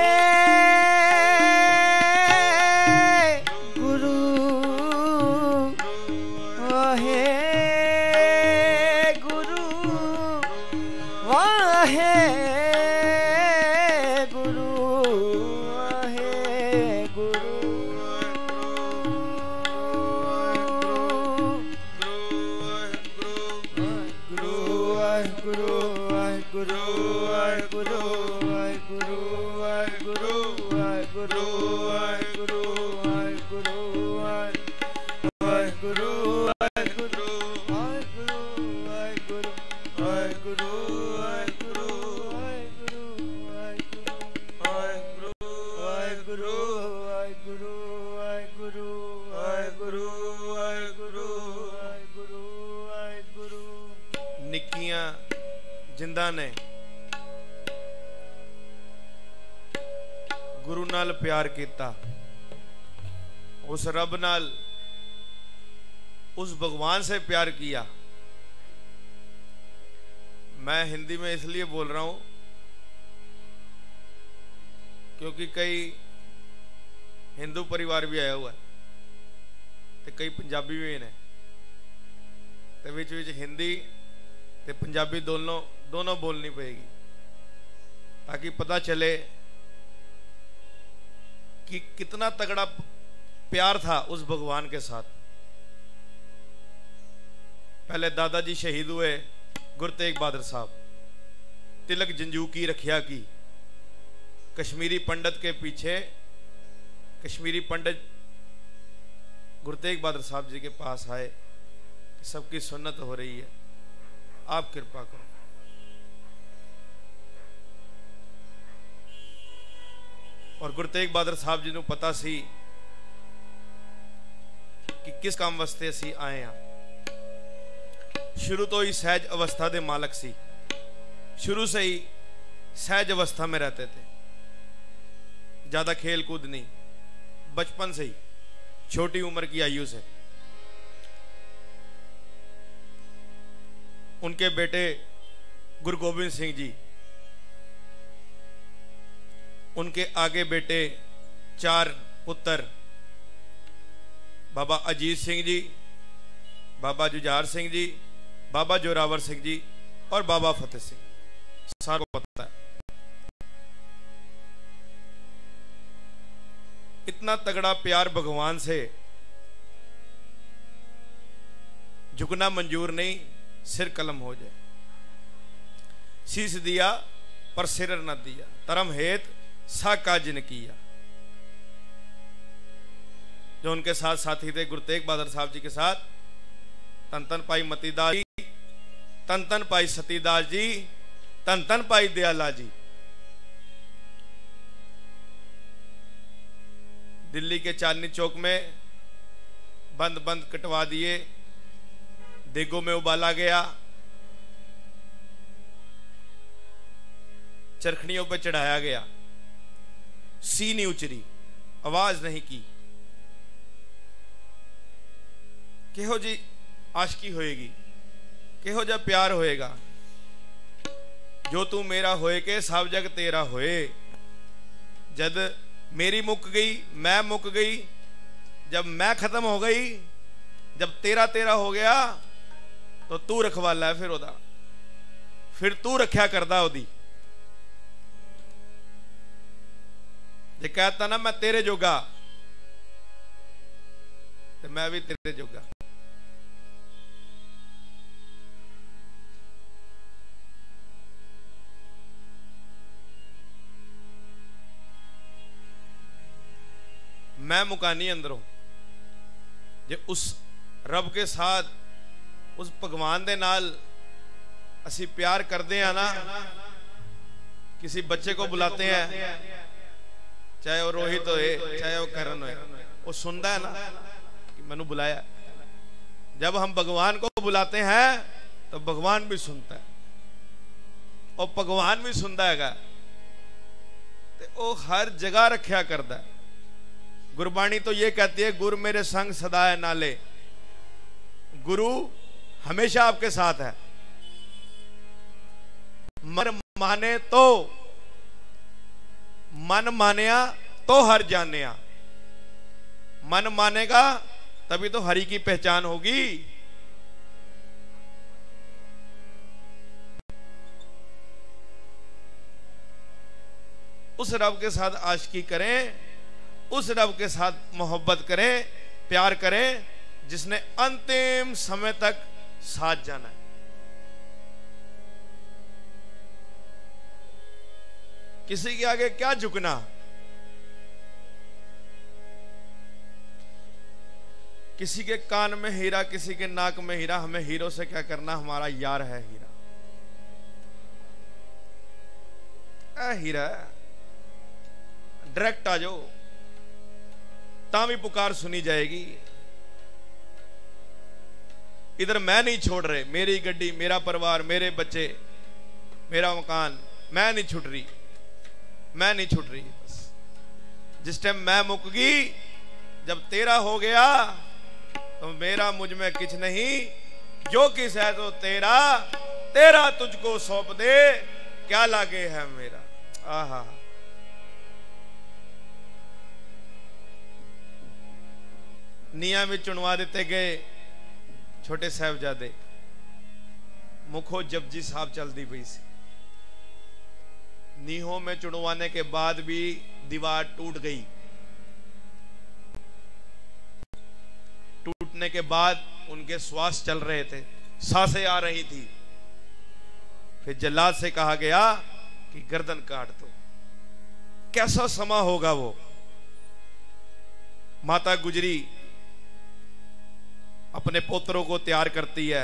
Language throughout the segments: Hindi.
जिंदा ने गुरु नाल प्यार किया, उस रब नाल, उस भगवान से प्यार किया। मैं हिंदी में इसलिए बोल रहा हूं क्योंकि कई हिंदू परिवार भी आया हुआ है तो कई पंजाबी भी ने, तो विच हिंदी ते पंजाबी दोनों बोलनी पड़ेगी ताकि पता चले कि कितना तगड़ा प्यार था उस भगवान के साथ। पहले दादाजी शहीद हुए, गुरु तेग बहादुर साहब, तिलक जंजू की रखिया की, कश्मीरी पंडित के पीछे, कश्मीरी पंडित गुरु तेग बहादुर साहब जी के पास आए, सबकी सुन्नत हो रही है, आप कृपा करो। और गुरु तेग बहादुर साहब जी को पता सी कि किस काम वास्ते असी आए हैं। शुरू तो ही सहज अवस्था के मालक सी, शुरू से ही सहज अवस्था में रहते थे, ज्यादा खेल कूद नहीं, बचपन से ही, छोटी उम्र की आयु से। उनके बेटे गुरु गोबिंद सिंह जी, उनके आगे बेटे 4 पुत्र, बाबा अजीत सिंह जी, बाबा जुझार सिंह जी, बाबा जोरावर सिंह जी और बाबा फतेह सिंह, सारों को पता है। इतना तगड़ा प्यार भगवान से, झुकना मंजूर नहीं, सिर कलम हो जाए। शीश दिया पर सिर न दिया, धर्म हेत सा काज न किया। जो उनके साथ साथी थे गुरु तेग बहादुर साहब जी के साथ, तन तन पाई मतीदास जी, तन तन पाई सतीदास जी, तन तन पाई दयाला जी। दिल्ली के चांदनी चौक में बंद बंद कटवा दिए, देगों में उबाला गया, चरखड़ियों पर चढ़ाया गया, सी नहीं उचरी, आवाज नहीं की। किहो जी आशिकी होएगी, किहो जा प्यार होएगा। जो तू मेरा होए के सब जग तेरा होए। जद मेरी मुक गई, मैं मुक गई, जब मैं खत्म हो गई, जब तेरा तेरा हो गया, तो तू रखवाला है फिर ओदा, फिर तू रख्या करदा ओदी। जे कहता ना मैं तेरे जोगा, तो मैं भी तेरे जोगा। मैं मुकानी अंदरों जे उस रब के साथ, उस भगवान दे नाल असी प्यार करते हैं ना। किसी बच्चे को बुलाते हैं, चाहे वो रोहित होए, चाहे वो करण होए, वो सुनता है ना कि मैंने बुलाया। जब हम भगवान को बुलाते हैं तो भगवान भी सुनता है, और भगवान भी सुनता है, तो वो हर जगह रखा करता है। गुरबाणी तो ये कहती है, गुरु मेरे संग सदा है नाले। गुरु हमेशा आपके साथ है, मर माने तो मन मानया तो हर जानिया। मन मानेगा तभी तो हरि की पहचान होगी। उस रब के साथ आशिकी करें, उस रब के साथ मोहब्बत करें, प्यार करें जिसने अंतिम समय तक साथ जाना है। किसी के आगे क्या झुकना। किसी के कान में हीरा, किसी के नाक में हीरा, हमें हीरो से क्या करना, हमारा यार है हीरा। हीरा डायरेक्ट आ जाओ, तामी पुकार सुनी जाएगी। इधर मैं नहीं छोड़ रहे, मेरी गड्डी, मेरा परिवार, मेरे बच्चे, मेरा मकान, मैं नहीं छूट रही, मैं नहीं छूट रही। बस जिस टाइम मैं मुक गई, जब तेरा हो गया तो मेरा मुझ में कुछ नहीं, जो किस है तो तेरा, तेरा तुझको सौंप दे, क्या लागे है मेरा। आहा, निया में चुनवा देते गए छोटे साहबजादे, मुखो जपजी साहब चलती पई सी। नीहों में चुनवाने के बाद भी दीवार टूट गई। टूटने के बाद उनके श्वास चल रहे थे, सांसें आ रही थी। फिर जल्लाद से कहा गया कि गर्दन काट दो। कैसा समा होगा वो। माता गुजरी अपने पोतरों को तैयार करती है,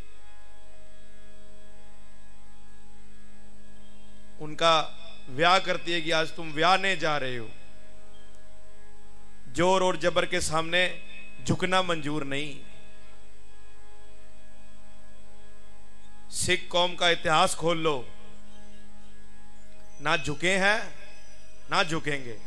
उनका ब्याह करती है कि आज तुम ब्याहने जा रहे हो। जोर और जबर के सामने झुकना मंजूर नहीं। सिख कौम का इतिहास खोल लो, ना झुके हैं ना झुकेंगे।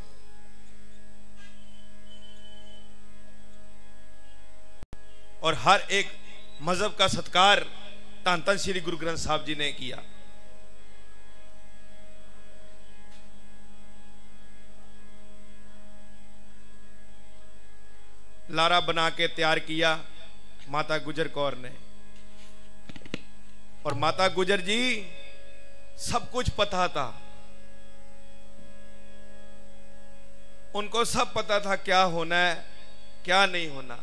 और हर एक मजहब का सत्कार धन धन श्री गुरु ग्रंथ साहब जी ने किया। लारा बना के तैयार किया माता गुजर कौर ने। और माता गुजर जी सब कुछ पता था, उनको सब पता था क्या होना है क्या नहीं होना।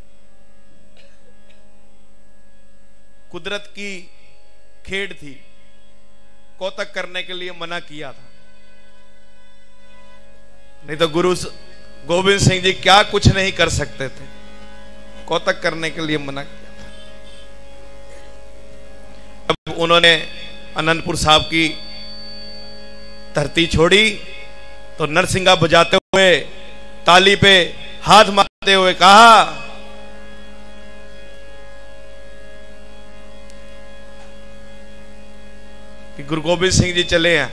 कुदरत की खेड़ थी, कौतक करने के लिए मना किया था। नहीं तो गुरु गोविंद सिंह जी क्या कुछ नहीं कर सकते थे, कौतक करने के लिए मना किया था। जब उन्होंने अनंतपुर साहब की धरती छोड़ी तो नरसिंगा बजाते हुए, ताली पे हाथ मारते हुए कहा कि गुरु गोविंद सिंह जी चले हैं।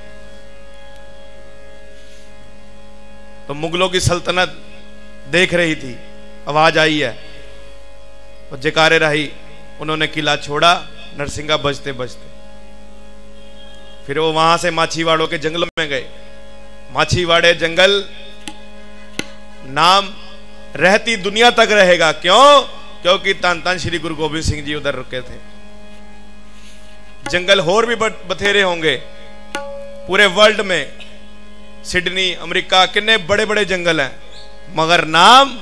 तो मुगलों की सल्तनत देख रही थी, आवाज आई है और जयकारे रही। उन्होंने किला छोड़ा नरसिंगा बजते बजते। फिर वो वहां से माछीवाड़ों के जंगल में गए। माछीवाड़े जंगल नाम रहती दुनिया तक रहेगा। क्यों? क्योंकि धन धन श्री गुरु गोविंद सिंह जी उधर रुके थे। जंगल और भी बथेरे होंगे पूरे वर्ल्ड में, सिडनी, अमेरिका, कितने बड़े बड़े जंगल हैं, मगर नाम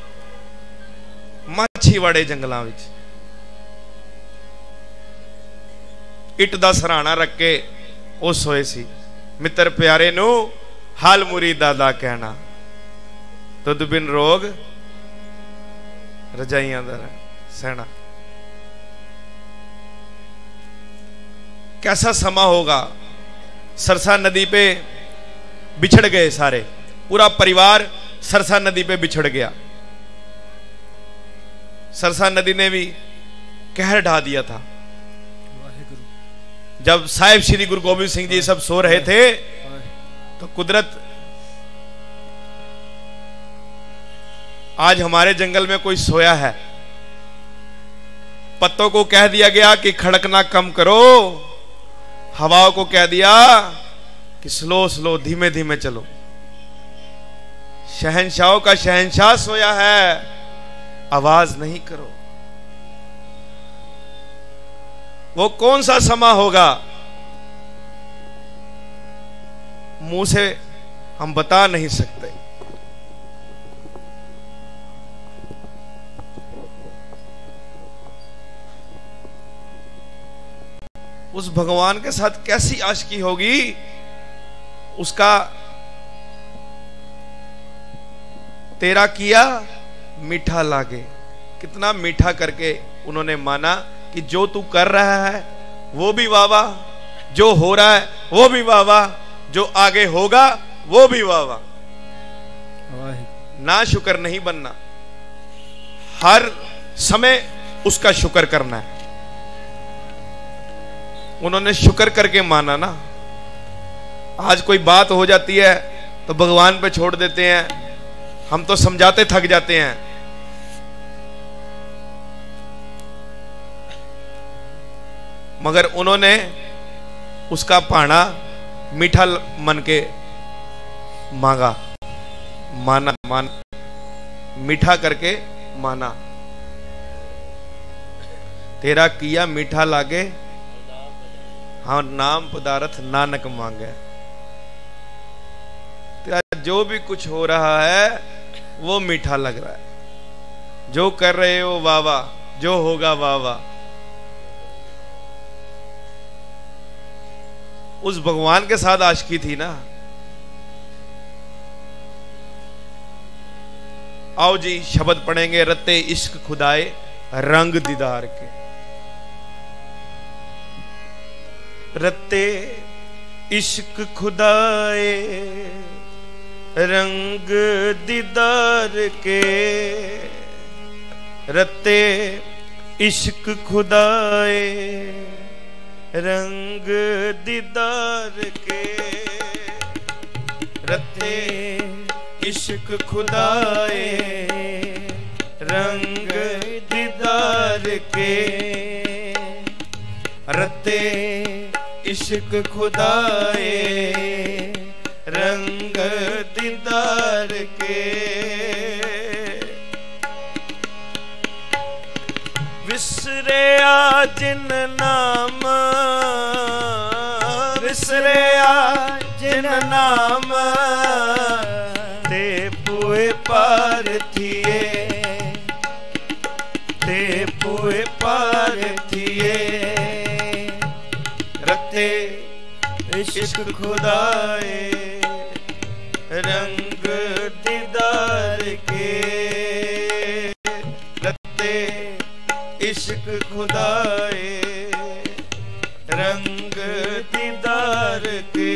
माछीवाड़े जंगलों विच। इट दा सराहना रख के ਉਹ सोए सी, मित्र प्यारे नू हाल मुरीदा दा कहना, तुद बिन रोग रजाइयां दा सहना। कैसा समा होगा। सरसा नदी पे बिछड़ गए सारे, पूरा परिवार सरसा नदी पे बिछड़ गया। सरसा नदी ने भी कहर ढा दिया था। जब साहिब श्री गुरु गोविंद सिंह जी सब सो रहे थे तो कुदरत, आज हमारे जंगल में कोई सोया है, पत्तों को कह दिया गया कि खड़कना कम करो, हवाओं को कह दिया कि स्लो स्लो, धीमे धीमे चलो। शहंशाहों का शहंशाह सोया है, आवाज नहीं करो। वो कौन सा समा होगा, मुंह से हम बता नहीं सकते। उस भगवान के साथ कैसी आशिकी होगी, उसका तेरा किया मीठा लागे। कितना मीठा करके उन्होंने माना कि जो तू कर रहा है वो भी वाह वाह, जो हो रहा है वो भी वाह वाह, जो आगे होगा वो भी वाह वाह। ना शुक्र नहीं बनना, हर समय उसका शुक्र करना है। उन्होंने शुक्र करके माना ना। आज कोई बात हो जाती है तो भगवान पे छोड़ देते हैं, हम तो समझाते थक जाते हैं। मगर उन्होंने उसका पाना मीठा मन के मांगा, माना, मीठा करके माना। तेरा किया मीठा लागे, हाँ नाम पदार्थ नानक मांगे। तेरा जो भी कुछ हो रहा है वो मीठा लग रहा है, जो कर रहे हो वाह वाह, जो होगा वाह वाह। उस भगवान के साथ आशिकी थी ना। आओ जी शब्द पढ़ेंगे, रत्ते इश्क खुदाए रंग दीदार के। रत्ते इश्क खुदाए रंग दीदार के, रत्ते इश्क खुदाए रंग दीदार के। रत्ते इश्क खुदाए रंग दीदार के, रत्ते इश्क खुदाए रंग दीदार के। विसरे जिन नाम, विसरे जिन नाम, ते पुए पार थिए, ते पुए पार थिए। रत्ते इश्क खुदाए रंग दीदार के, रत्ते इश्क खुदाए रंग दीदार के।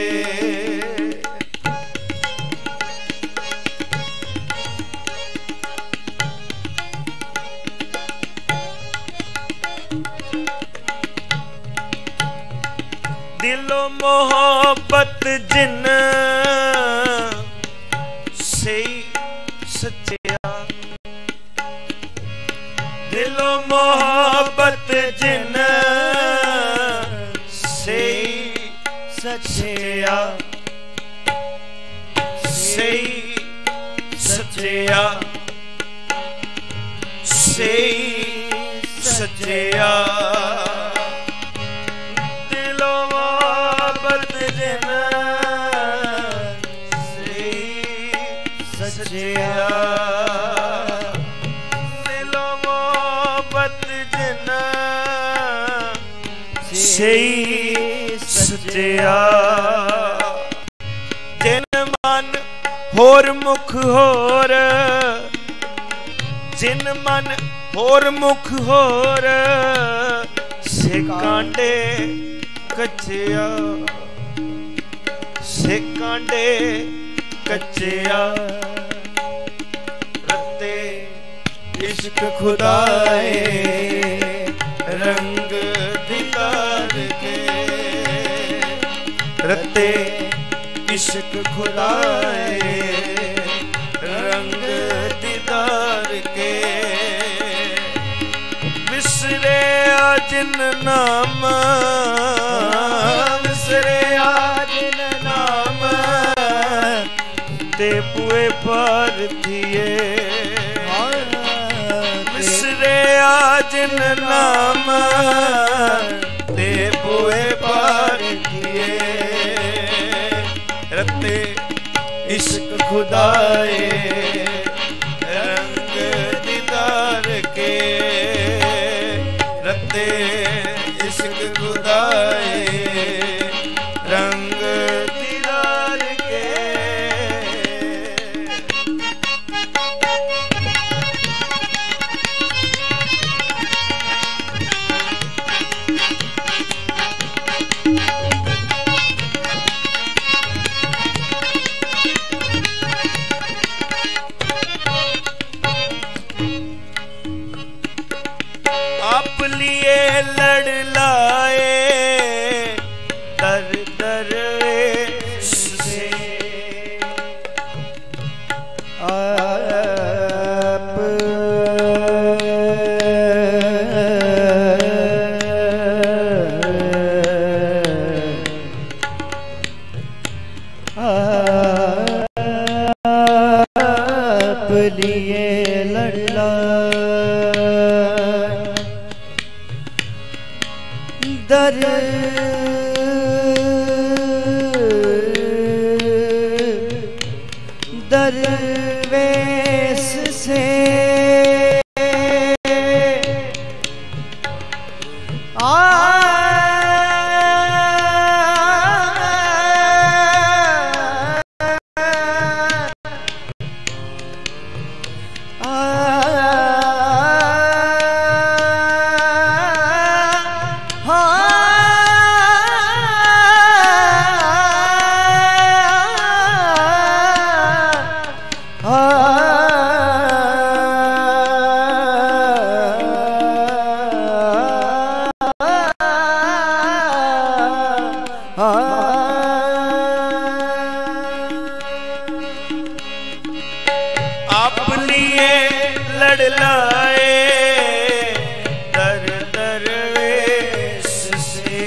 दिलो मोहब्बत जिन से सच्चा, दिलो मोहब्बत जिन से सच्चा, से सच्चा, से सच्चा। सच्चा जिन मन होर मुख होर, जिन मन होर मुख होर, से कांडे कच्चिया, से कांडे कच्चिया। रत्ते इश्क खुदाए रंग दीदार के, रत्ते इश्क खुदाए रंग दीदार के। विसरे जिन नाम, विसरे जिन ते पुए पार थिए विसरे जिन नाम ते पुए पार थिए रते इश्क खुदाए रंग दीदार के रते इश्क खुदाए रंग दीदार के आप लिए लड़ लाए दर दर से आप लिए लड़ दर दरवेश से आप लिए लड़ लाए दर दरवेश से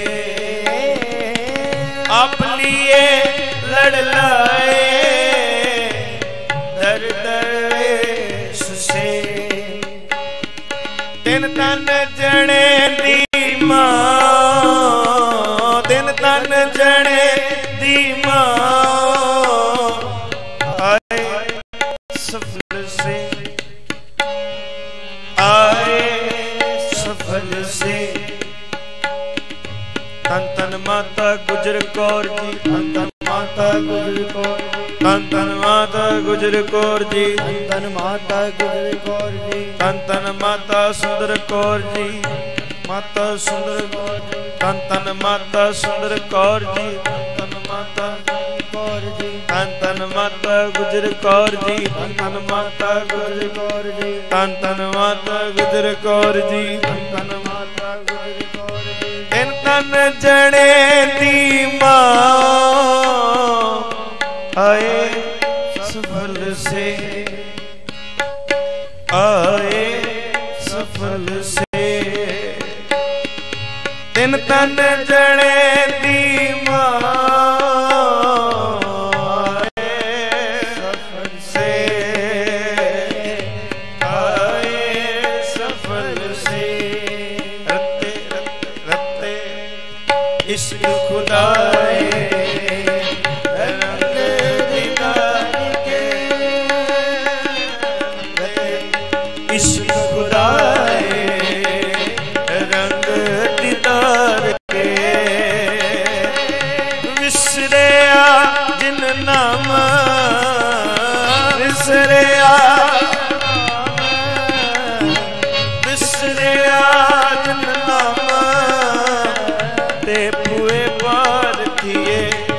आप लिए लड़ लाए दर दरवेश से दिन तन जने दी मां दिन तन जने दी मां सफल से आए सफल से तन तन माता गुजर कौर जी तन तन माता गुजर कौर तन तन माता गुजर कौर जी तन तन माता गुजर कौर जी तन तन माता सुंदर कौर जी माता सुंदर कौर जी तन तन माता सुंदर कौर जी तन माता कौर जी तन तन माता गुजर कौर जी तन माता गुजर कौर जी तन माता गुजर कौर जी तन माता गुजर कौर जी तन जने दी मां आए सफल से आए सफल से दिन तन जने दी मां इश्क खुदाए रंग दीदार के इश्क खुदाए रंग दीदार के विसरे जिन नाम विसरे विसरे जिन नाम ते पुए पार थिए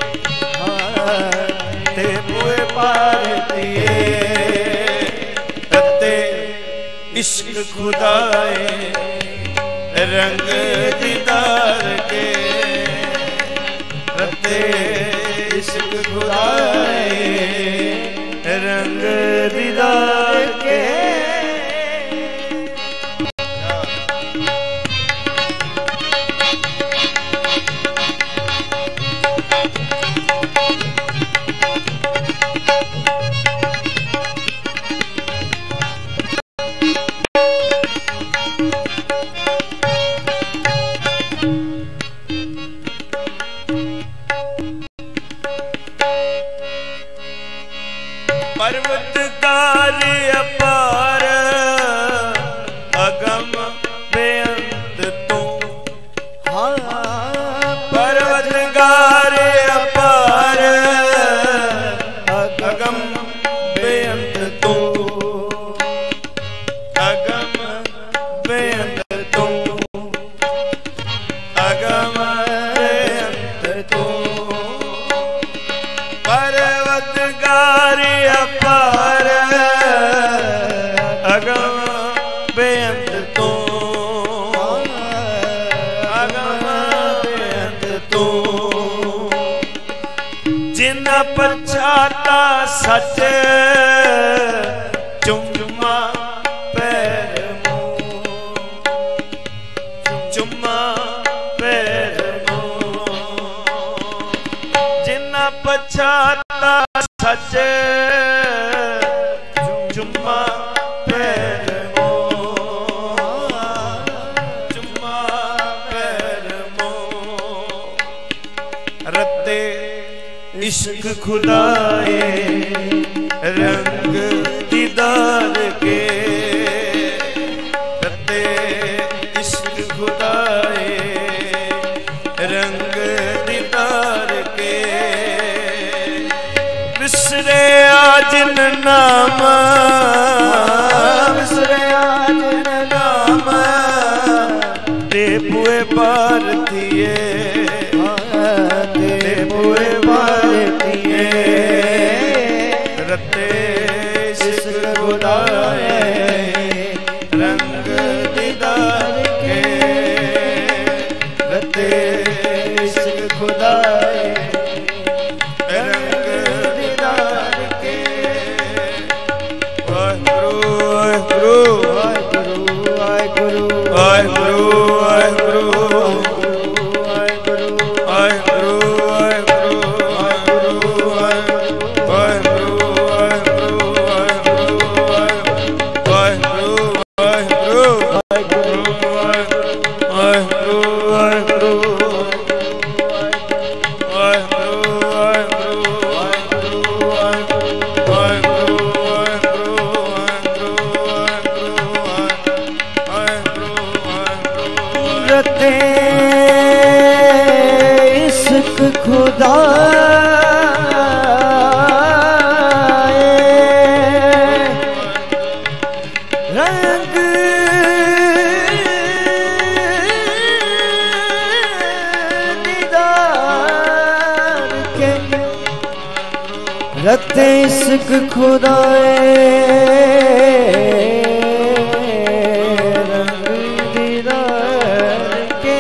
ते पुए पार थिए रते इश्क खुदाए रंग दीदार के रते इश्क खुदाए रंग दीदार के पर्वतगार अपार अगम बेअंत तू। पर्वतगार अपार अगम बेअंत तू। अगम बेअंत तू। अगम बेअंत तू। पर्वतगार अपार अगम बेअंत तू। अगम बेअंत तू। जिन पछाता सच चुम्मा पैर मुँह। चुम्मा पैर मुँह। जिन पछाता सच चुम्मा पैर मुँह। चुम्मा पैर मुँह। रत्ते इश्क खुदाए रंग दीदार के। रत्ते इश्क खुदाए रंग दीदार के। विसरे आजिन नाम। विसरे आजिन नाम। दे बुए भारतीये। दे बुए भारतीये। रत्ते इश्क खुदाए रंग दीदार के। रत्ते इश्क खुदाए रंग दीदार के। वाहिगुरु वाहिगुरु वाहिगुरु वाहिगुरु वाहिगुरु वाहिगुरु वाहिगुरु रत्ते इश्क खुदाए रंग दीदार के।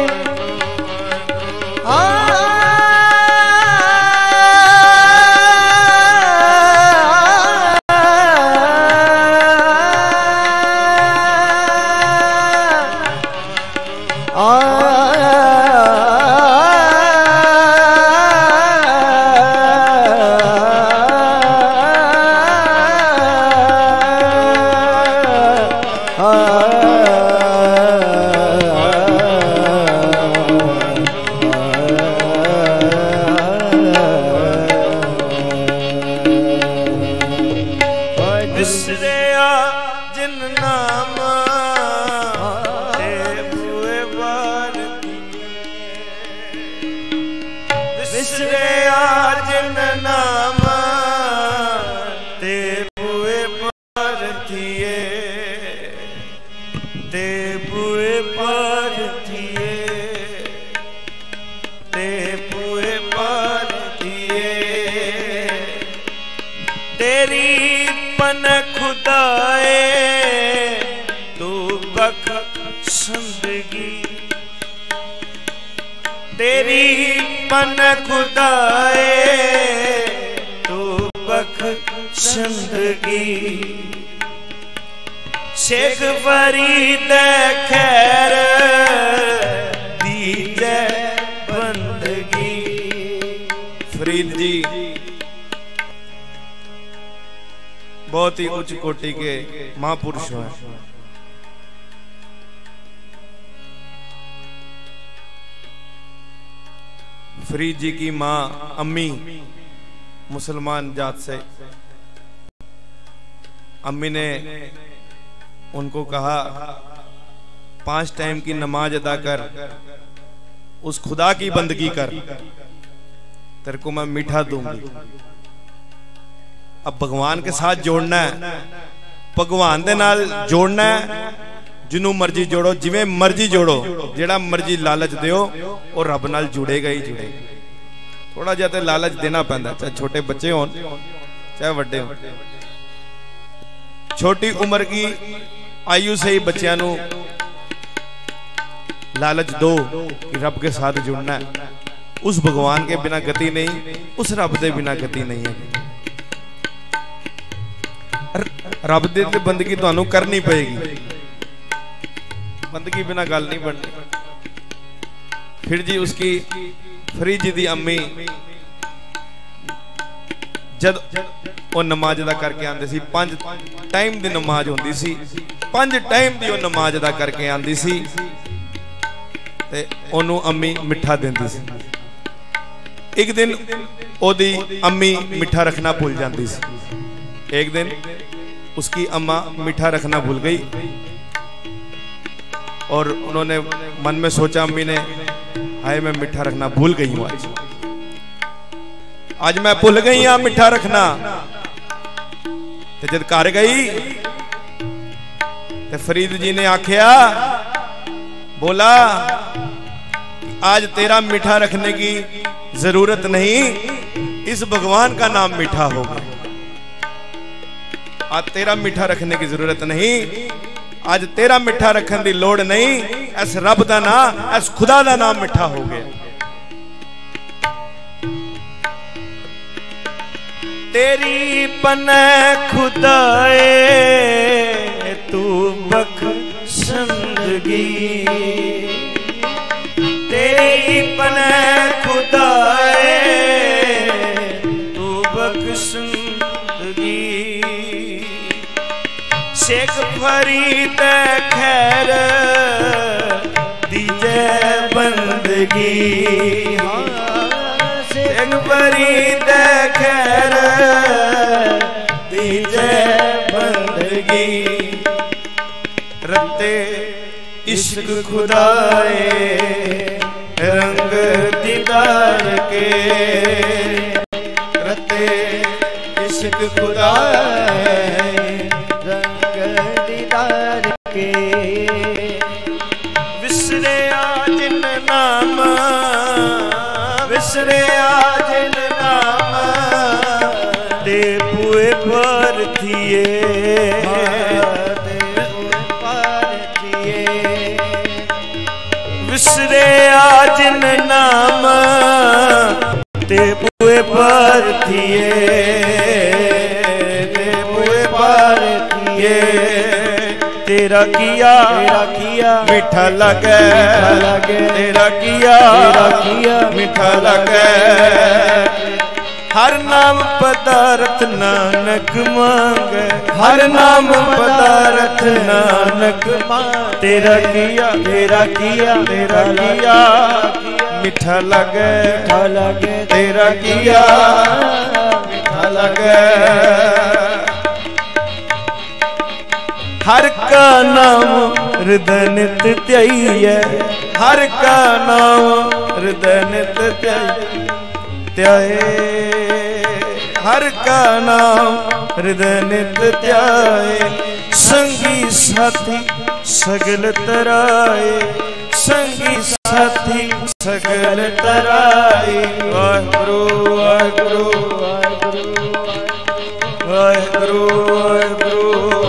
मन खुदाए तू बख्शंदगी शेख फरीद खैर दीजे बंदगी। फरीद जी बहुत ही उच्च कोटि के महापुरुष हैं। फरीद जी की माँ अम्मी मुसलमान जात से अम्मी ने उनको कहा 5 टाइम की नमाज अदा कर, उस खुदा की बंदगी कर, तेरे को मैं मीठा दूंगी। अब भगवान के साथ जोड़ना है, भगवान दे नाल जोड़ना है। जिन्हों मर्जी जोड़ो, जिवें मर्जी जोड़ो, जेड़ा मर्जी लालच दियो और रब नाल जुड़ेगा ही जुड़ेगा। थोड़ा जिहा ते लालच देना पैंदा, चाहे छोटे बच्चे होन चाहे वड्डे होन। छोटी उम्र की आयु से ही बच्चों नूं लालच दो कि रब के साथ जुड़ना है। उस भगवान के बिना गति नहीं, उस रब के बिना गति नहीं है। रब दे ते बंदगी तुहानू करनी पएगी, बंदगी बिना गल नहीं बननी। फिर जी उसकी फरीद जी दी अम्मी जद वो नमाज अदा करके आंदी सी, 5 टाइम दी नमाज होंदी सी, 5 टाइम दी वो नमाज अदा करके आंदी सी ते ओनू अम्मी मिठा देंदी सी। एक दिन ओदी अम्मी मिठा रखना भूल जाती सी। एक दिन उसकी अम्मा मीठा रखना भूल गई और उन्होंने मन में सोचा, अम्मी ने, हाय मैं मीठा रखना भूल गई हूं, आज मैं भूल गई हाँ मीठा रखना। ते जब घर गई ते फरीद जी ने आख्या, बोला आज तेरा मीठा रखने की जरूरत नहीं, इस भगवान का नाम मीठा होगा। आज तेरा मीठा रखने की जरूरत नहीं, आज तेरा मीठा रखने की लोड़ नहीं, इस रब का नाम, इस खुदा का नाम मीठा हो गया। तेरी पने खुदाए तू बख्शंदगी, तेरी पने खुदाए तू बख्शंदगी। शेख फरीद खैर दीजे बंदगी, शेख फरीद खैर दीजे बंदगी। रते इश्क खुदाए रंग दीदार के, रते इश्क खुदाए विसरे जिन नाम, विसरे जिन नाम ते पुए पर थिए, विसरे जिन नाम ते पुए पर थिए, ते पुए पर थिए। तेरा किया मीठा लगे, तेरा किया मीठा लगे। हर नाम पदार्थ नानक मांगे, हर नाम पदार्थ नानक मांगे। तेरा किया मीठा लगे, तेरा किया मीठा लगे। हर का नाम हृदय नित त्याई, हर का नाम हृदय नित त्याए, हर का नाम हृदय नित त्याए। संगी साथी सगल तराए, संगी साथी सगल तराए। वाहिगुरु वाहिगुरु वाहिगुरु वाहिगुरु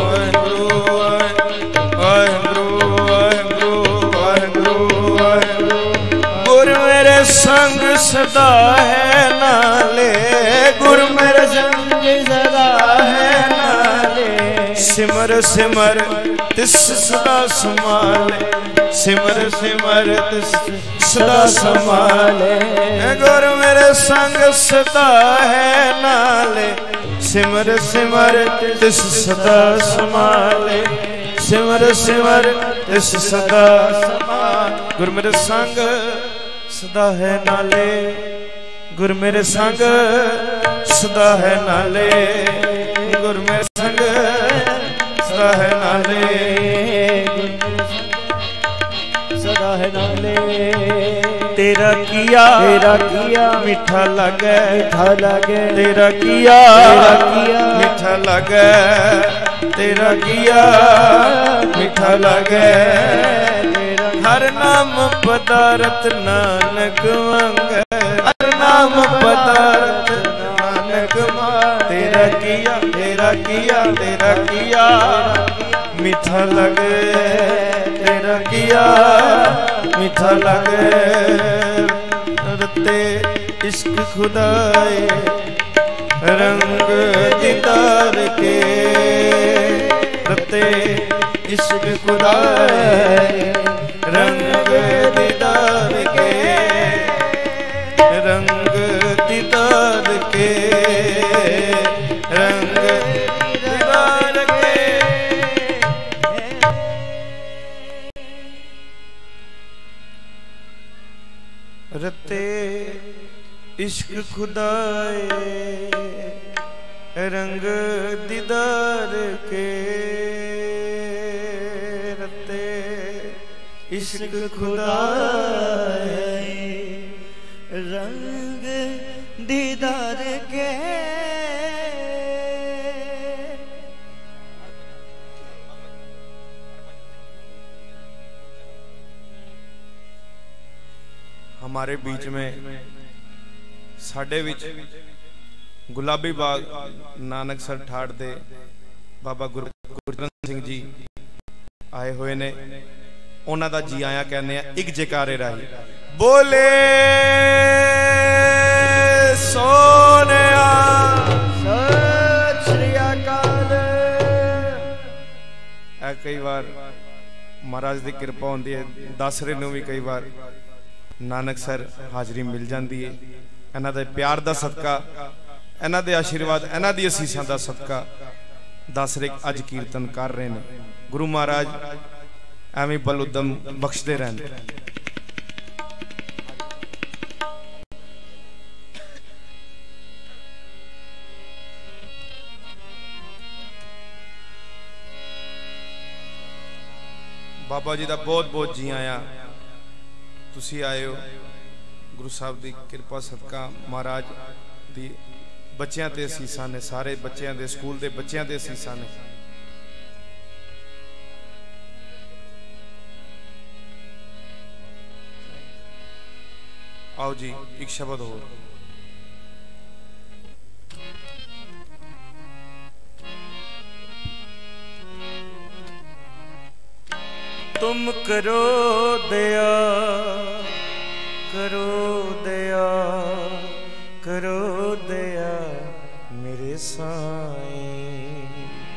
संग सदा है नाले, गुरु मेरे संग सदा है नाले। सिमर सिमर तिस सदा संभाले, सिमर सिमर तिस सदा संभाले। गुरु मेरे संग सदा है नाले, सिमर सिमर तिस सदा संभाले, सिमर सिमर तिस सदा संभाले। गुरु मेरे संग सदा है नाले, गुरु मेरे संग सदा है नाले, गुरु मेरे संग सदा है नाले, सदा है नाले। तेरा किया मीठा लगे, मीठा लगे। तेरा किया मीठा लगे, तेरा किया मीठा लगे। हर नाम पदारथ नानक मांगे, हर नाम पदारथ नानक मांगे। तेरा किया तेरा किया मीठा लगे, तेरा किया मीठा लगे। रते इश्क खुदाए रंग दीदार के, रते इश्क खुदाए रंग दीदार के, रंग दीदार के, रंग दीदार के। रते इश्क खुदाए रंग दीदार के, रते इश्क खुदाए रंग दीदार के। हमारे बीच में साडे विच गुलाबी बाग नानकसर ठाड़ दे बाबा गुरचरण सिंह जी आए हुए ने। उन्हां दा जी आया कहने एक जयकारे राही बोले सोनिया सत श्री अकाल। कई बार महाराज की कृपा होंदी है, दसरे नूं भी कई बार नानकसर हाजरी मिल जाती है। इन्हां दे प्यार दा सदका, इन्हां दे आशीर्वाद, इन्हां दी असीसां दा सदका दसरे अज कीर्तन कर रहे हैं। गुरु महाराज एवं बल उदम बख्शते रहने। बाबा जी का बहुत बहुत जी आया, तुसी आए हो गुरु साहब की कृपा सदका। महाराज दी बच्चों ते असीसां ने, सारे बच्चों के स्कूल के बच्चों के असीसां ने। आओ जी एक शब्द हो। तुम करो दया, करो दया, करो दया मेरे साईं।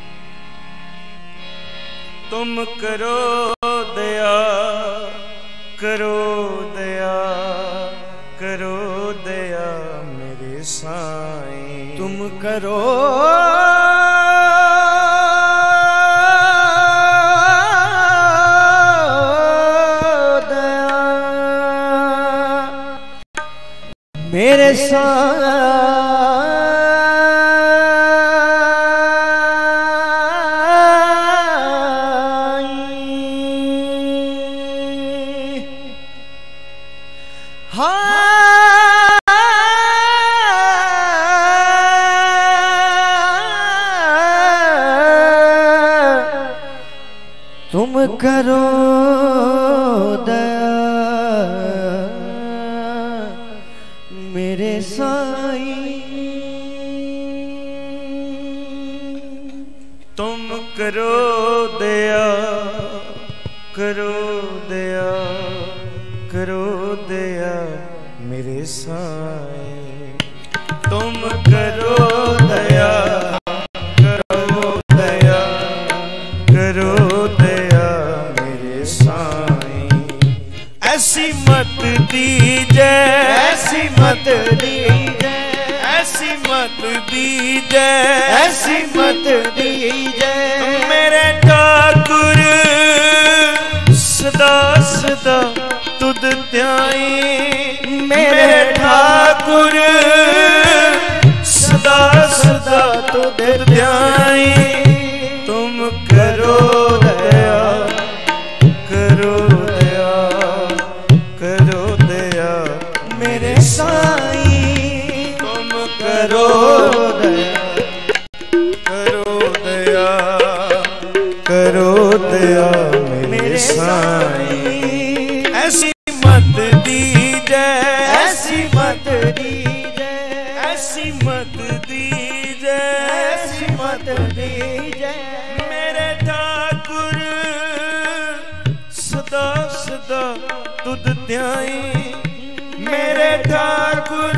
तुम करो दया, करो दया, करो दया मेरे साईं। तुम करो मेरे तुम करो दया मेरे साईं। तुम करो दया, करो दया, करो दया मेरे साईं। तुम करो दया, करो दया, करो दया मेरे साईं। ऐसी मत दीजे, ऐसी मत दीजे, ऐसी मत दीजे, ऐसी मत दीजे मेरे ठाकुर सदा सदा तुद ध्याई। मेरे ठाकुर सदा सदा तुद ध्याई। तुम करो मत दीजै मेरे ठाकुर सदा सदा तुद ध्याई मेरे ठाकुर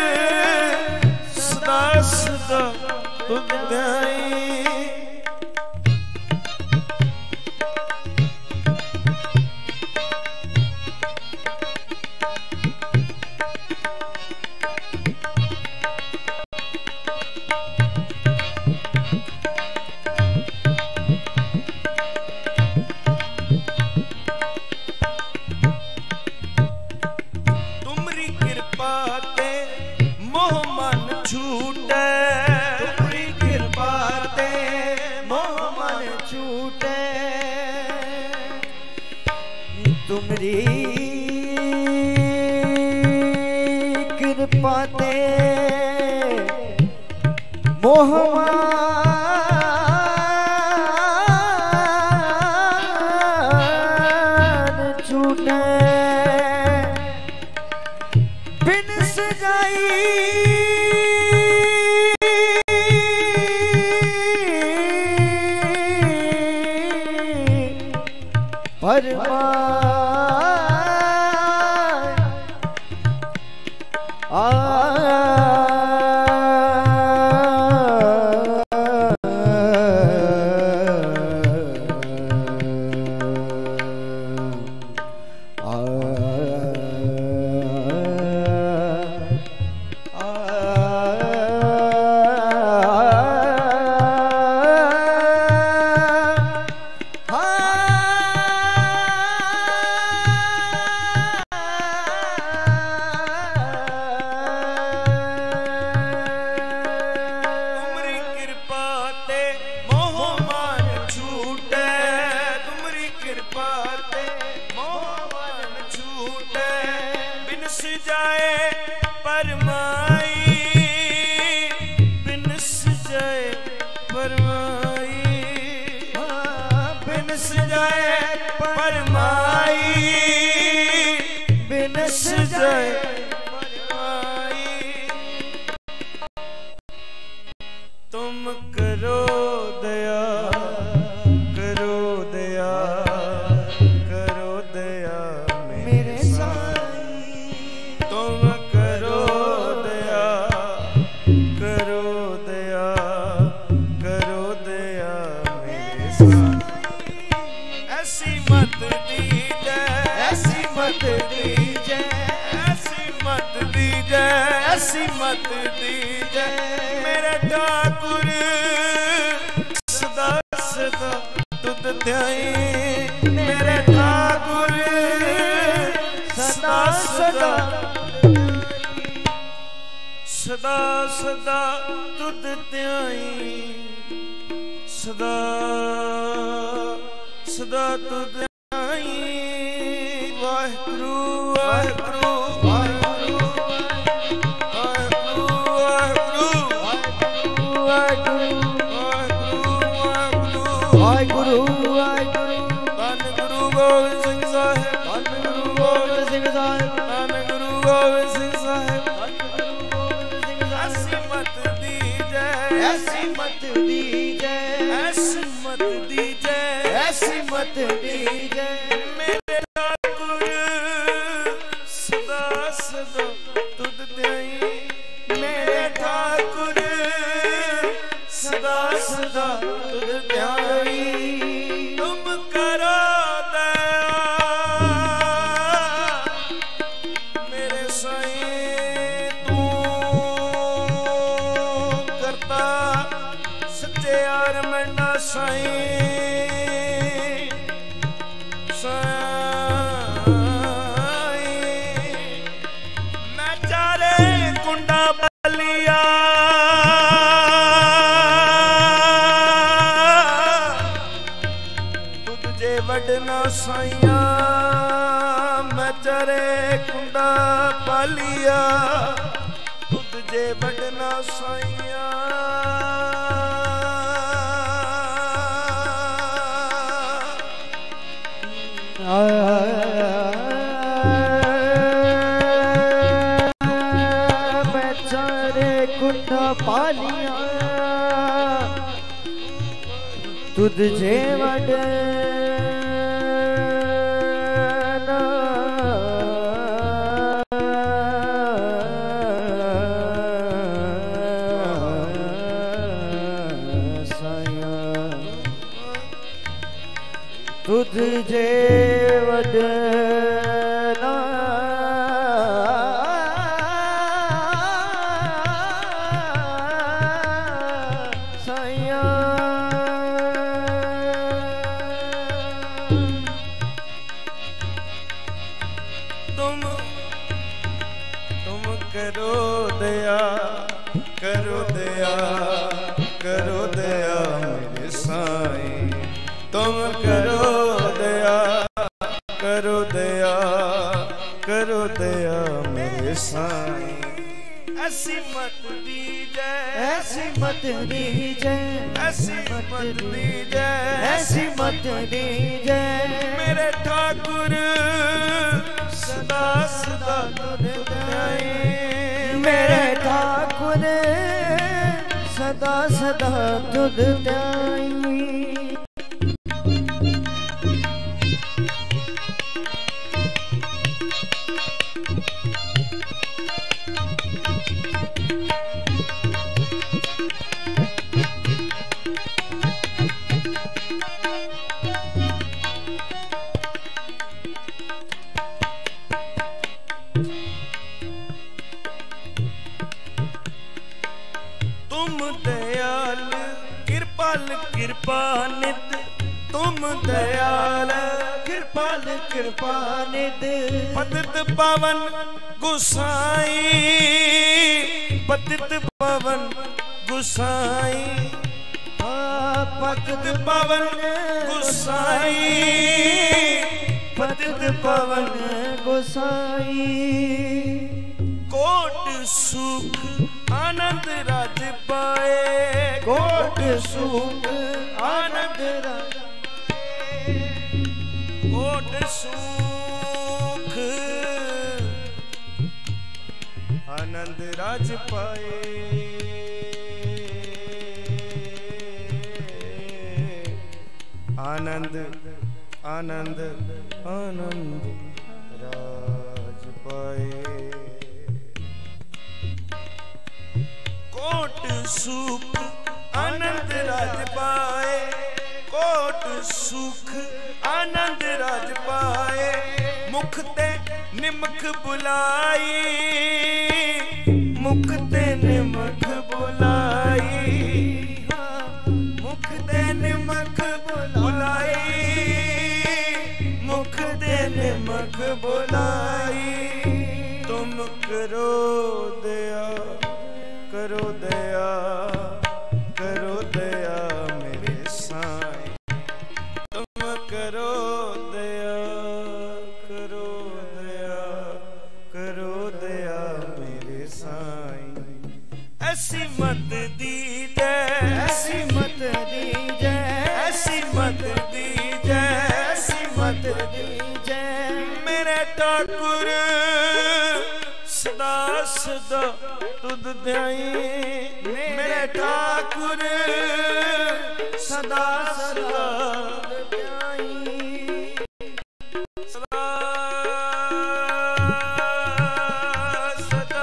सदा सदा तुद ध्याई तुमरी कृपा ते मोह मान छूटे बिन सजाई परमा तुझे वडना साया तुझे वडना साया तुम करो दया करो दया करो दया मेरे साईं तुम करो दया करो दया करो दया मेरे साईं ऐसी मत दीजिए ऐसी मत दीजिए ऐसी मत दीजिए ऐसी मत दीजिए मेरे ठाकुर सदा सदा तुझ ध्याए मेरे ठाकुर सदा सदा तुझ ध्याई तुम दयाल कृपाल कृपानित तुम दयाल कृपाल कृपानिध पतित पावन गुसाई पतित पावन गुसाई पतित पावन गुसाई पतित पवन गोसाई कोट सुख आनंद राज पाए कोट सुख आनंद कोट सुख आनंद राज पाए आनंद आनंद आनंद राज पाए कोट सुख आनंद राज पाए कोट सुख आनंद राज पाए मुख ते निमख बुलाई मुख ते निमख बुलाई मुख ते निमख बुलाई मुख ते निमख बुलाई तुम करो दया करो दया करो दया मेरे साईं तुम करो दया करो दया करो दया मेरे साईं ऐसी मत दीजिए ऐसी मत दीजिए ऐसी मत दीजिए ऐसी मत दीजिए मेरे ठाकुर सदा सदा तुद ध्याई मेरे ठाकुर सदा सदा ध्याई सदा सदा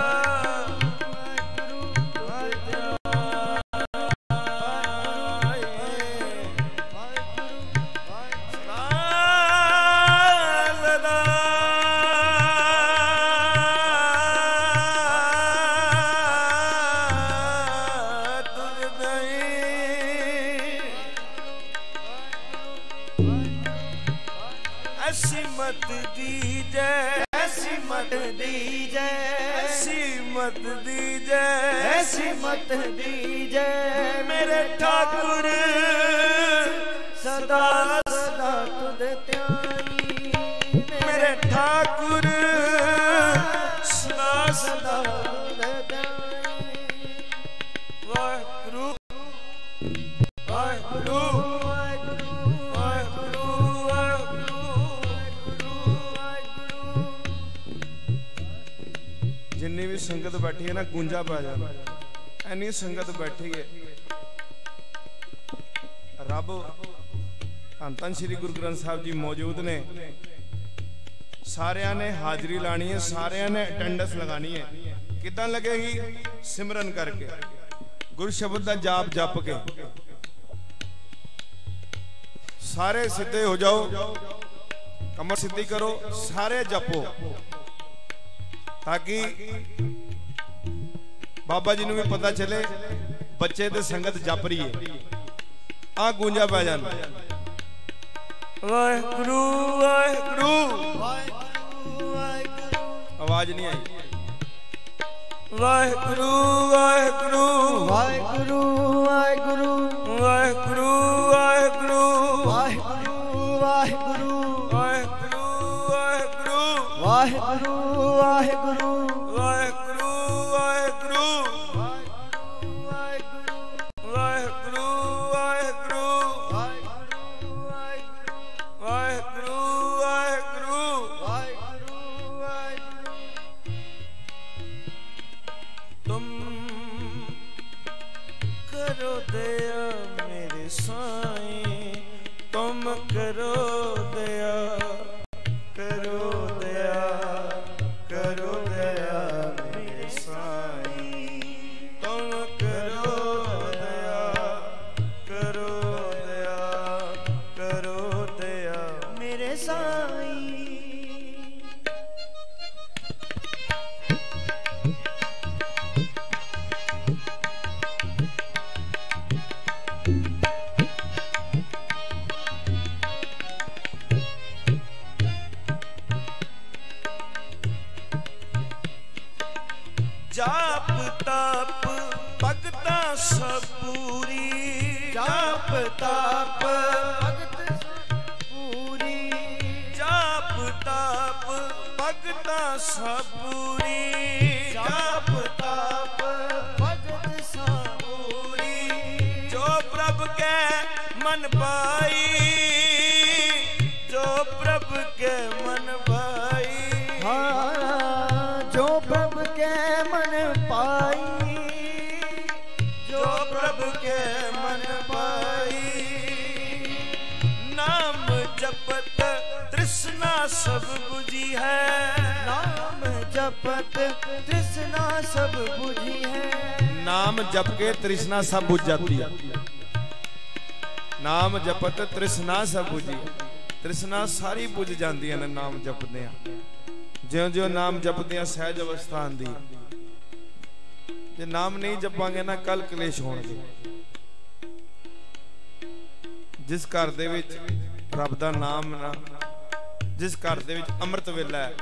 ऐसी मत दीजिए ऐसी मत दीजिए ऐसी मत दीजिए ऐसी मत दीजिए मेरे ठाकुर सदा सदा तुद ध्याई मेरे ठाकुर सदा सदा तुद ध्याई वाहिगुरु वाहिगुरु जिन्नी भी संगत बैठी है ना गूंजा पै जाना एनी संगत बैठी है रब धन धन श्री गुरु ग्रंथ साहब जी मौजूद ने, सारिया ने हाजरी लानी है, सारिया ने अटेंडेंस लगानी है। कितना लगेगी? सिमरन करके, गुरु शब्द का जाप जप के। सारे सीधे हो जाओ, कमर सीधी करो, सारे जपो, ताकि बाबा जी को भी पता चले बच्चे ते संगत जप रही है। आ गूंजा पै जाना, वाहिगुरु वाहिगुरु, आवाज नहीं आई। वाहिगुरु वाहिगुरु, वाहिगुरु वाहिगुरु, वाहिगुरु वाहिगुरु, वाहिगुरु वाहिगुरु, वाहिगुरु वाहिगुरु, वाहिगुरु वाहिगुरु, वाहिगुरु वाहिगुरु, वाहिगुरु वाहिगुरु, वाहिगुरु वाहिगुरु, वाहिगुरु वाहिगुरु वाहिगुरु। वाहिगुरु। तुम करो दया मेरे साईं, तुम करो दया, करो दया, करो दया मेरे साईं, तुम करो दया, करो दया, करो दया मेरे साईं। जाप ताप भगता सबूरी, जाप ताप भगत पूरी, जाप ताप भगता सबूरी, जाप ताप भगत साबूरी, जो प्रभु के मन पाई, जो प्रभु के मन पाई, हाँ जो प्रभु के मन पाई, जो प्रभु के मन पाई। नाम जपत तृष्णा सब बुझी है, नाम जपत तृष्णा सब बुझी है, नाम जप के तृष्णा सब बुझ जाती है। नाम जपत तृष्णा सब बुझी, तृष्णा सारी बुझ जाती है नाम जपदे। ज्यों ज्यों नाम जपदे सहज अवस्था आंदी, जे नाम नहीं जपांगे ना कल कलेश होणगे। जिस घर दे विच रब दा नाम ना, जिस घर दे विच अमृत वेला है,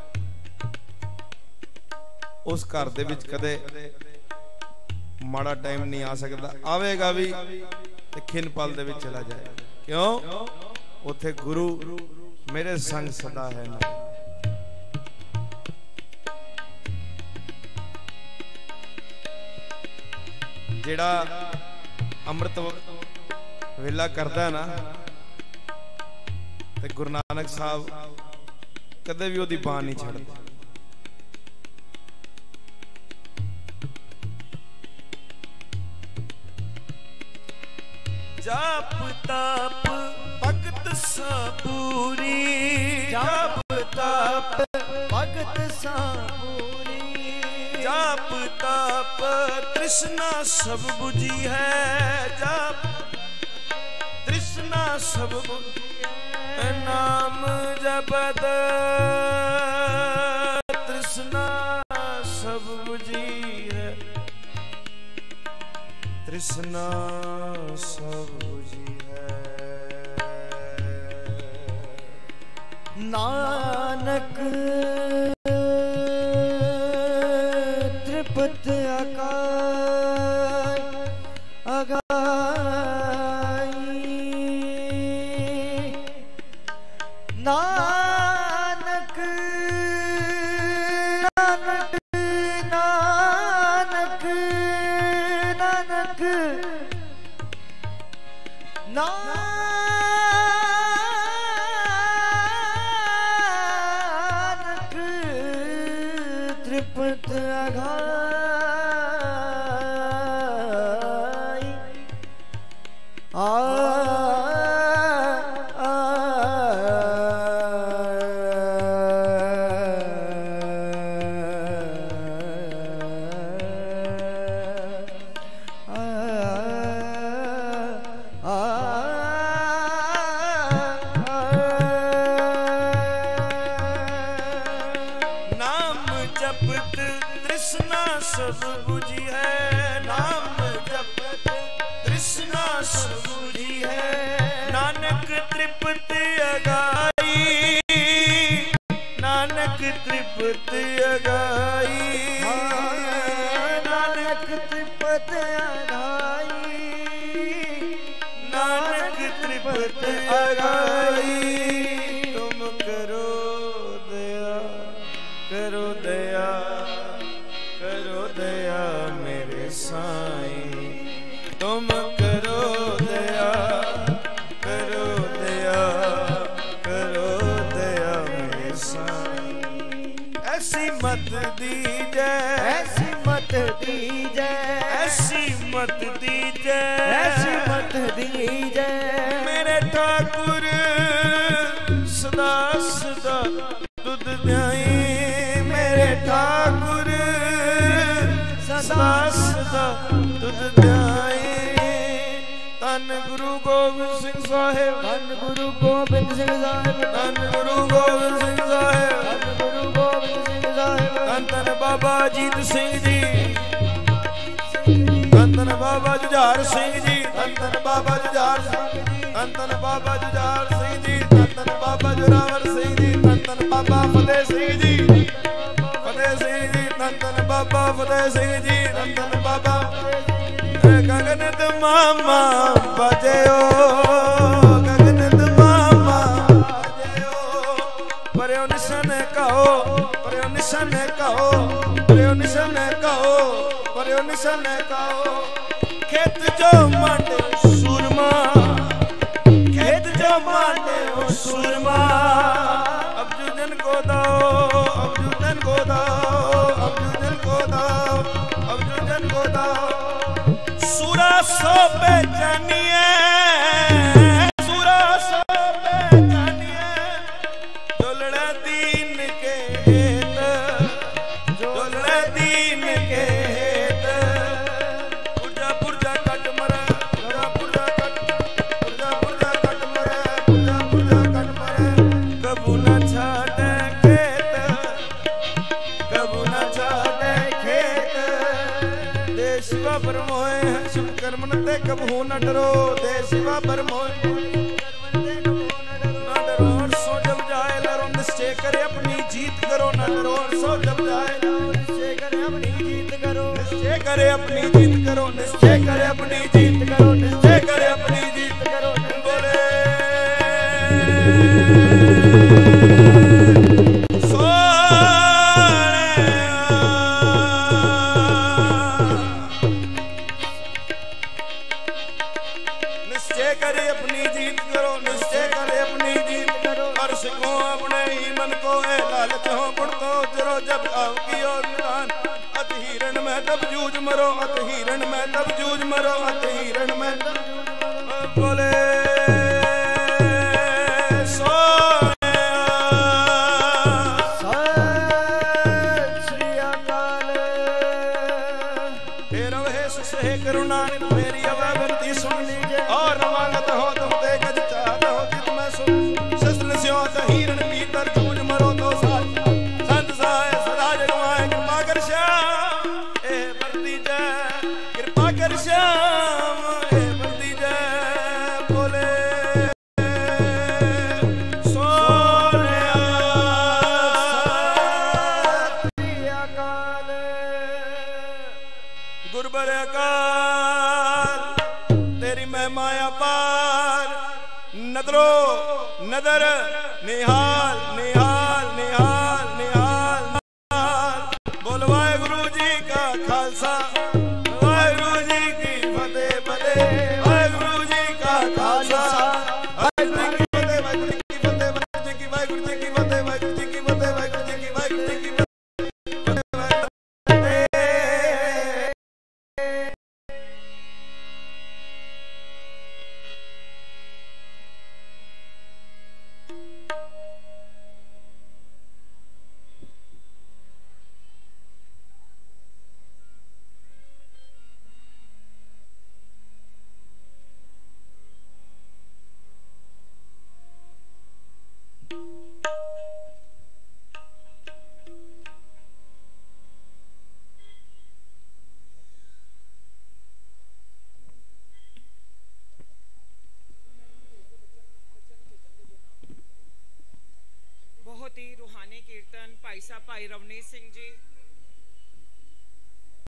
उस घर दे विच कदे माड़ा टाइम नहीं आ सकता। आवेगा भी ते खिन पल दे विच चला जाएगा। क्यों? उथे गुरु मेरे संग सदा है ना। जेड़ा अमृत वेला करता है ना, ते गुरु नानक साहब कदे भी ओदी बांह नहीं छड़ते। जाप ताप भगत साबूरी, जाप ताप भगत साबूरी, जाप ताप तृष्णा सब बुझी है, जाप तृष्णा सब बुझी है। नाम जपत तृष्णा सब बुझी है, तृष्णा सब बुझी है। नानक त्रिपत आकाश अगाई, नानक नानक नानक नानक नानक त्रिपत आघाई। सब बुझी है, नाम जपत तृष्णा सब बुझी है। नानक तृप्त अगाई, नानक तृप्त अगाई, नानक तृप्त अगाई, नानक तृप्त अगाई। तुम करो दया, करो दया, करो दया मेरे साईं। तुम करो दया, करो दया, करो दया मेरे साईं। ऐसी मत दीजै, ऐसी मत दीजै, ऐसी मत दीजै, ऐसी मत दीजै। मेरे ठाकुर सदा सदा तुध ध्याई, मेरे ठाकुर सदा सदा तुध ध्याई। धन गुरु गोबिंद सिंह साहिब, धन गुरु गोबिंद सिंह साहिब, धन गुरु गोबिंद सिंह साहिब, धन गुरु गोबिंद सिंह साहिब। धन धन बाबा अजीत सिंह जी, धन धन बाबा जुझार सिंह जी, धन धन बाबा जुझार सिंह जी, धन धन बाबा जुझार सिंह जी, धन धन बाबा जोरावर सिंह जी, धन धन बाबा फतेह सिंह जी, फतेह सिंह जी, धन धन बाबा फतेह सिंह जी, धन धन बाबा। गगन मामा बजयो, गगन मामा बजयो, पर्यो निशन कहो, पर्यो निशन कहो, पर्यो निशन कहो, पर्यो निशन कहो। खेत जो मांडे सूरमा, खेत जो मांडे सूरमा। अब्जुदन को दाओ, अब्जुदन को दाओ, अब्जुदन को दाओ, अब्जुदन को दाओ। सूरा सो पहचानिए, सूरा सो पहचानिए। जोलड़ा दीन के हेत, जोलड़ा दीन के हेत। पुरजा पुरजा कट मरे, पुरजा पुरजा कट, पुरजा पुरजा कट मरे, पुरजा पुरजा कट मरे। कबू न छाड़े खेत, कबू न छाड़े खेत। देश बाबर मोए शुभ कर्म ते कबहू न डरो, देश बाबर मोए न डरो। सो जब जाए लरो, निश्चय करे अपनी जीत करो। न डरो सो जब जाए लरो, निश्चय करे अपनी जीत करो, निश्चय करे अपनी जीत करो, निश्चय करे अपनी जीत करो, निश्चय करे अपनी जीत करो। बोले निश्चय करे अपनी जीत करो, निश्चय करे अपनी जीत करो। हर सिखो अपने ही मन को है, लालच हो गुण तो जरो। जब आओ की ओर निदान, अत हिरण में तब जूझ मरो, अत हिरण में तब जूझ मरो, अत हिरण में तब जूझ मरो। बोले सत श्री अकाल। हे रव हे सुस हे करुणा, मेरी अवैवृत्ति सुन लीजिए। और रवागत हो तुम ते गज चाहत हो चित में सुन। शस्त्र स्यो त हिरण भीतर जूझ मरो तो साथ। संत सहाय सदा जगमाए, कृपा कर श्याम हे बरती जय, कृपा कर श्याम हे बरती जय। बोले सोनिया श्री अकाल। गुरबर अकाल, तेरी महिमा अपार। नदरो नदर निहाल, निहाल निहाल निहाल निहाल। बोल वाहेगुरु जी का खालसा, वाहेगुरु जी की फतेह फतेह। वाहेगुरु जी का खालसा, वाहेगुरु जी की फतेह, वाहेगुरु जी की फतेह, वाहेगुरु जी की, वाहेगुरु जी की फतेह, वाहेगुरु जी की फतेह, वाहेगुरु जी की, वाहेगुरु जी की फतेह। ਕੀਰਤਨ ਭਾਈ ਸਾਹਿਬ ਭਾਈ ਰਵਨੀਤ ਸਿੰਘ ਜੀ